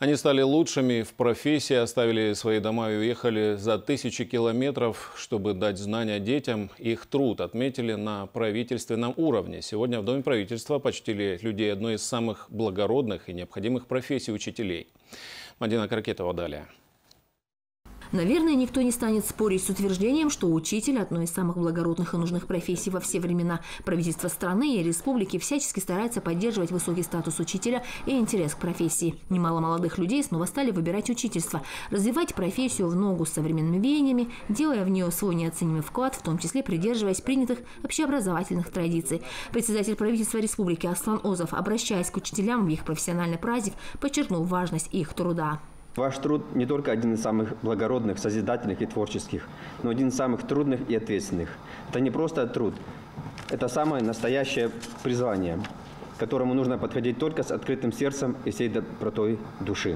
Они стали лучшими в профессии, оставили свои дома и уехали за тысячи километров, чтобы дать знания детям. Их труд отметили на правительственном уровне. Сегодня в Доме правительства почтили людей одной из самых благородных и необходимых профессий учителей. Мадина Каракетова далее. Наверное, никто не станет спорить с утверждением, что учитель – одной из самых благородных и нужных профессий во все времена. Правительство страны и республики всячески старается поддерживать высокий статус учителя и интерес к профессии. Немало молодых людей снова стали выбирать учительство, развивать профессию в ногу с современными веяниями, делая в нее свой неоценимый вклад, в том числе придерживаясь принятых общеобразовательных традиций. Председатель правительства республики Аслан Озов, обращаясь к учителям в их профессиональный праздник, подчеркнул важность их труда. Ваш труд не только один из самых благородных, созидательных и творческих, но один из самых трудных и ответственных. Это не просто труд, это самое настоящее призвание, к которому нужно подходить только с открытым сердцем и всей добротой души.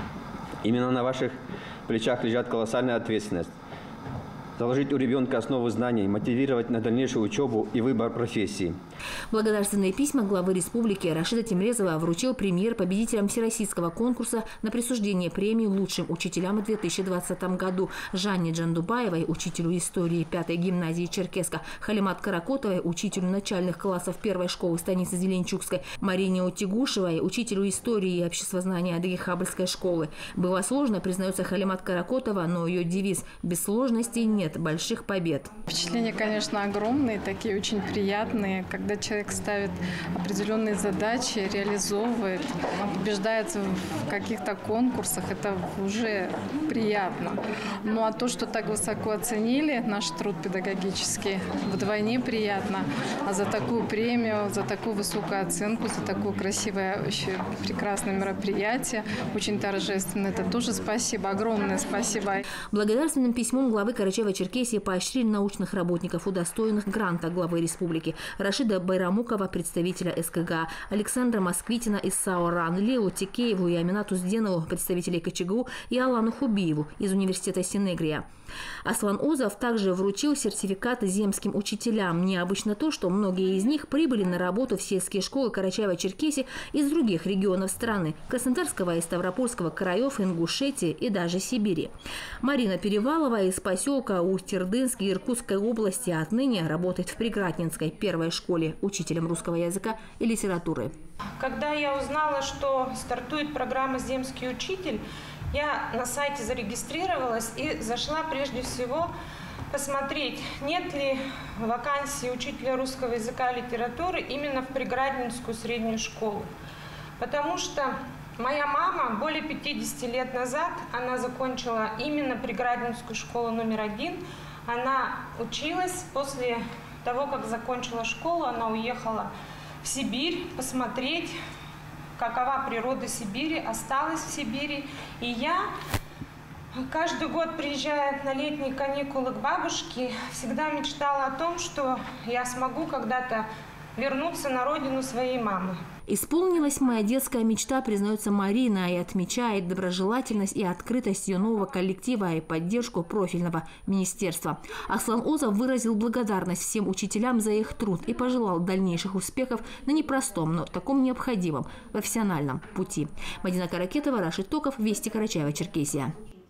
Именно на ваших плечах лежит колоссальная ответственность. Заложить у ребенка основу знаний, мотивировать на дальнейшую учебу и выбор профессии. Благодарственные письма главы республики Рашида Темрезова вручил премьер победителям всероссийского конкурса на присуждение премии лучшим учителям в 2020 году Жанне Джандубаевой, учителю истории 5-й гимназии Черкеска, Халимат Каракотовой, учителю начальных классов 1-й школы станицы Зеленчукской, Марине Утигушевой, учителю истории и обществознания Адыгейхабльской школы. Было сложно, признается Халимат Каракотова, но ее девиз «Без сложностей нет больших побед». Впечатления, конечно, огромные, такие очень приятные, когда человек ставит определенные задачи, реализовывает, побеждает в каких-то конкурсах, это уже приятно. Ну а то, что так высоко оценили наш труд педагогический, вдвойне приятно. А за такую премию, за такую высокую оценку, за такое красивое, очень прекрасное мероприятие, очень торжественно, это тоже спасибо, огромное спасибо. Благодарственным письмом главы Карачаево-Черкесии поощрили научных работников, удостоенных гранта главы республики. Рашида Байрамукова, представителя СКГ, Александра Москвитина из САО РАН, Лео Тикееву и Аминату Сденову, представителей КЧГУ, и Алану Хубиеву из университета Синегрия. Аслан Озов также вручил сертификаты земским учителям. Необычно то, что многие из них прибыли на работу в сельские школы Карачаево-Черкесии из других регионов страны – Краснодарского и Ставропольского краев, Ингушетии и даже Сибири. Марина Перевалова из поселка Усть-Ирдынск Иркутской области отныне работает в Пригратнинской 1-й школе учителем русского языка и литературы. Когда я узнала, что стартует программа «Земский учитель», я на сайте зарегистрировалась и зашла прежде всего посмотреть, нет ли вакансии учителя русского языка и литературы именно в Пригратнинскую среднюю школу. Потому что моя мама более 50 лет назад, она закончила именно Пригратнинскую школу номер 1. Она училась, после того, как закончила школу, она уехала в Сибирь посмотреть, какова природа Сибири, осталась в Сибири. И я каждый год, приезжая на летние каникулы к бабушке, всегда мечтала о том, что я смогу когда-то вернуться на родину своей мамы. Исполнилась моя детская мечта, признается Марина, и отмечает доброжелательность и открытость ее нового коллектива и поддержку профильного министерства. Аслан Озов выразил благодарность всем учителям за их труд и пожелал дальнейших успехов на непростом, но таком необходимом профессиональном пути. Мадина Каракетова, Рашид Токов, Вести, Карачаево-Черкесия.